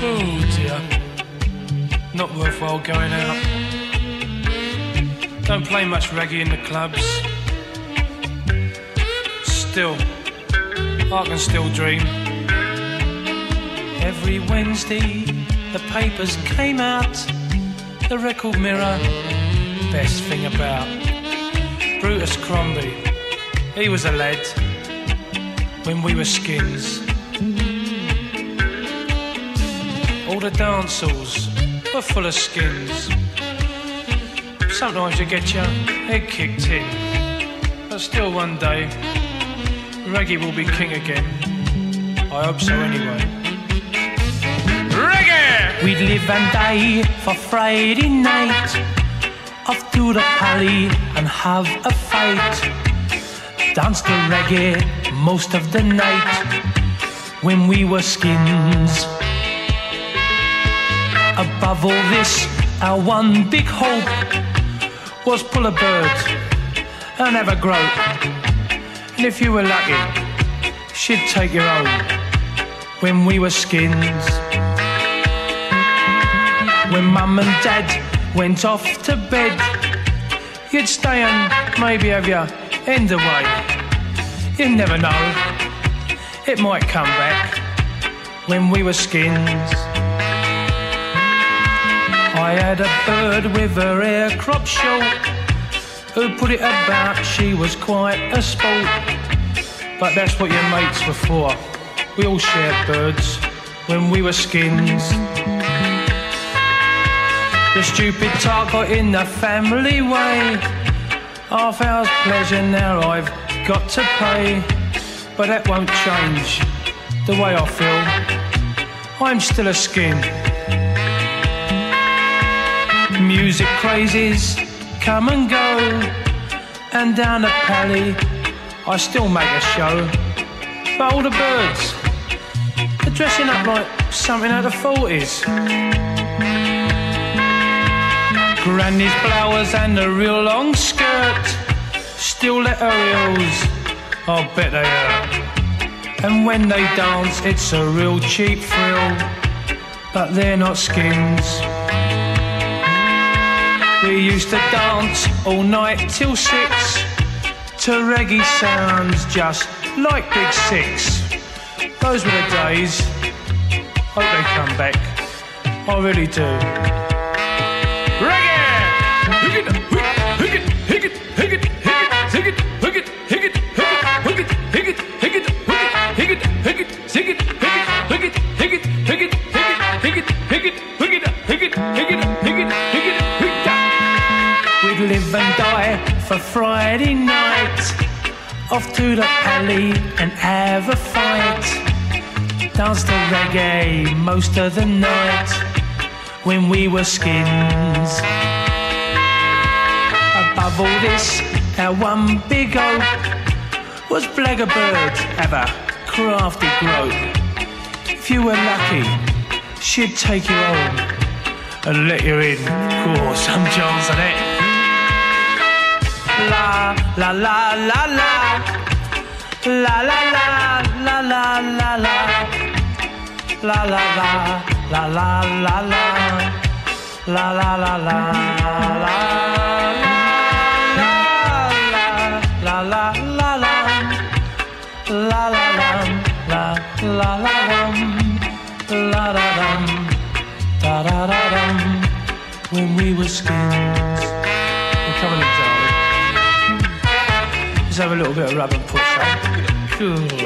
Oh dear, not worthwhile going out. Don't play much reggae in the clubs. Still, I can still dream. Every Wednesday the papers came out, the Record Mirror, best thing about. Brutus Crombie, he was a lad when we were skins. All the dance halls were full of skins. Sometimes you get your head kicked in, but still one day reggae will be king again. I hope so anyway. Reggae! We'd live and die for Friday night, off to the alley and have a fight. Dance to reggae most of the night when we were skins. Above all this, our one big hope was pull a bird and have a grope. And if you were lucky, she'd take you home when we were skins. When Mum and Dad went off to bed, you'd stay and maybe have your end away. You never know, it might come back when we were skins. I had a bird with her hair cropped short, who put it about, she was quite a sport. But that's what your mates were for. We all shared birds when we were skins. The stupid talk got in the family way. Half hour's pleasure, now I've got to pay. But that won't change the way I feel. I'm still a skin. Music crazes come and go, and down the Pally I still make a show. But all the birds, they're dressing up like something out of the 40s. Granny's blouse and a real long skirt, still let her heels, I bet they hurt. And when they dance it's a real cheap thrill, but they're not skins. We used to dance all night till 6 to reggae sounds just like Big Six. Those were the days, hope they come back, I really do. Reggae! We'd live and die for Friday night, off to the alley and have a fight. Dance to reggae most of the night when we were skins. Above all this, our one big hope was blag a bird, have a crafty grope. If you were lucky, she'd take you home and let you in. Course, some chance of that. La la la la la, la la la la la la la, la la la la la la la, la la la la la, la la la la, la la la la la la, da da da dum. When we were skins, we're coming in, darling. Let's have a little bit of rub and push up. Cool.